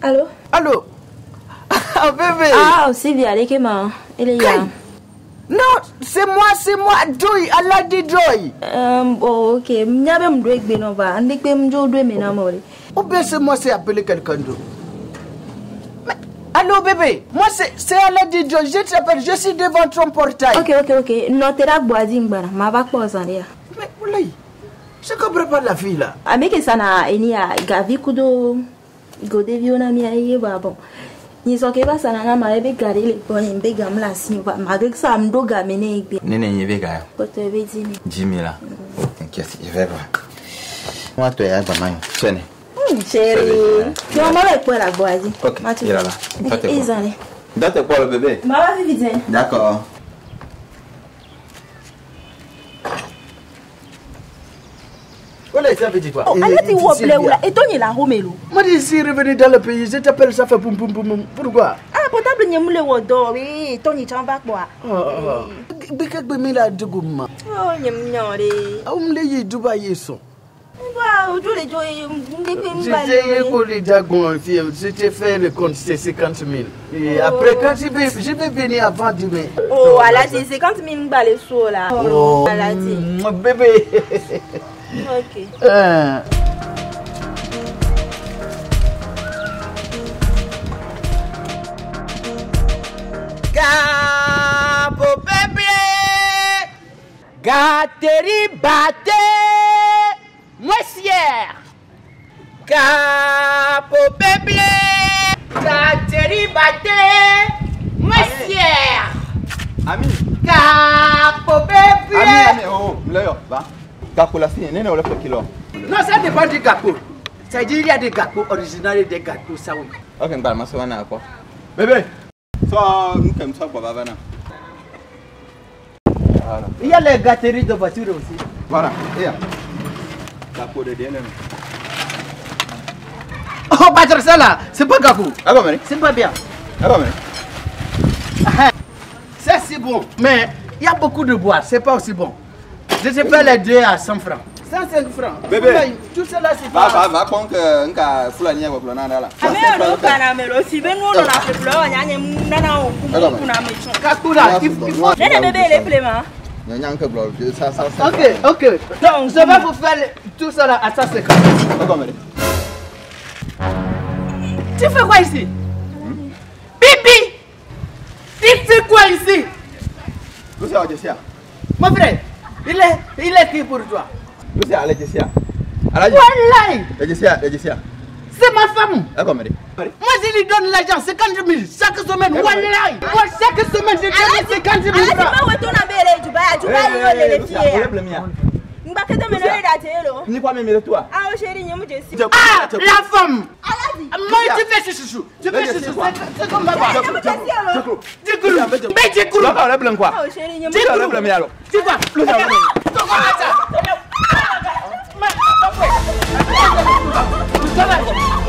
Allô? Allô? Ah, bébé! Ah, Sylvia, elle est comment? Elle est là. Non, c'est moi, Joy, Allah dit Joy. Oh, ok. M'yabé m'doué que benova. Andé que m'doué menamori. Ou bien c'est moi, c'est appeler quelqu'un d'autre. Mais, allô, bébé? Moi, c'est Allah dit Joy. Je t'appelle, je suis devant ton portail. Ok. Non, t'es là, boising, bara. Ma va pas en rien. Mais, oulay, je comprends pas la fille là. Ameke sana, eni a gavi kudo. Gode viona mi aye ba bon. Ni so ke ba sana na ma ebe gare le poni mbe gamla si ba magek sa mdo gamene igbe. Nene yebe ga. Ko to ebe Jimmy. Jimmy là. T'inquiète, je vais voir. Moi toi ya ba man. Tiens. Chérie. Tu vas m'aller pour la boise. OK. Il est là. Izale. Date quoi le bébé? Ma va vite vite. D'accord. Voilà, ça veut dire quoi? Oh, allez, tu vois, et toi, il a romelo. Moi, je suis revenu dans le pays, je t'appelle, ça fait poum poum poum. Pourquoi? Ah, potable, il y a moulé au dos, oui, Tony Chamba, quoi. Oh, Bikak Bemila de Gouma. Oh, il y a mignonné. Omley Dubaï sont. Waouh, je l'ai dit, J'étais pour les dragons, j'étais fait le compte, c'est 50 000. Et après, quand je vais venir avant demain. Oh, elle a dit 50 000 balles sous là. Oh, elle a dit. Mon bébé. Ok. Capo bébé, gâterie batte, monsieur. Capo bébé, gâterie batte, monsieur. Ami. Capo bébé. Ami, oh, l'ayo, va. Gapo la fille, nene, on l'a fait kilo. Non, ça dépend du gâteau. C'est-à-dire il y a des gâteaux originaux et des gâteaux ça oui. Ok, bah, ma soeur n'a quoi. Bébé, toi, nous comme ça, papa, va. Voilà. Il y a les gâteries de voiture aussi. Voilà, et là. Gapo de DNM. Oh, battre ça là, c'est pas gâteau. Ah bon, Mary? C'est pas bien. Ah bon, Mary? Ça c'est bon, mais il y a beaucoup de bois, c'est pas aussi bon. Je te fais les deux à 100 francs. 105 francs. Bébé. Tout cela c'est pas. Va, qu'on que un foulanier va prendre là. Ah, mais on a mais aussi, ben nous on a fait fleur, il y a une nana au cou, on a mis son. Kakura, il faut. J'ai des bébés les pléments. Il y a un que bloc, ça. Ok. Donc je vais vous faire tout ça là à 150. D'accord, Mary. Tu fais quoi ici? Bibi! Tu fais quoi ici? Où c'est Alexia? Mon frère, il est qui pour toi? Où c'est Alexia? Wallahi! Alexia. C'est ma femme! D'accord, Mary. Moi je lui donne l'argent, 50 000 chaque semaine. Wallahi! Moi chaque semaine je donne 50 000 francs. Ah, tu vas où tu vas les filles. Mbakete menole da telo. Ni quoi même toi? Ah, chérie, nous je suis. Ah, la femme! Aladi. Moi tu fais chouchou. Tu fais chouchou. C'est comme papa. Dikulu. Mais Dikulu. Papa, le blanc quoi? Ah, chérie, nous. Dikulu le blanc alors. Tu vois? Ça va.